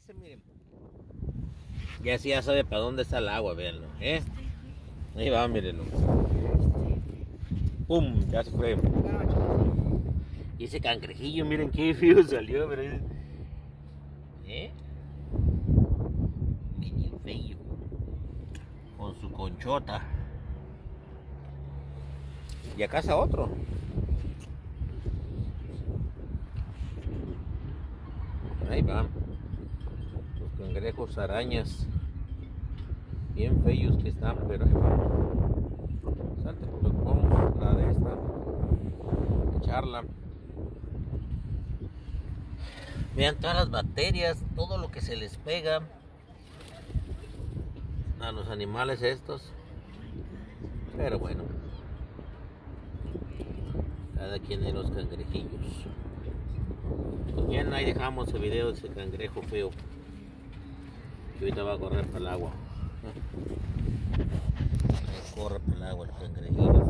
ese, miren. Ya sí, ya sabe para dónde está el agua, véanlo, Ahí va, mírenlo. ¡Pum! Ya se fue. Y ese cangrejillo, miren qué feo salió, pero Bien feo. Con su conchota. Y acá está otro. Ahí va. Los cangrejos arañas. Bien feos que están, pero ahí va. Salte porque vamos a la de esta. Echarla. Vean todas las bacterias, todo lo que se les pega a los animales estos. Pero bueno. Cada quien de los cangrejillos. Bien, ahí dejamos el video de ese cangrejo feo que ahorita va a correr para el agua. Ahí corre para el agua el cangrejillo.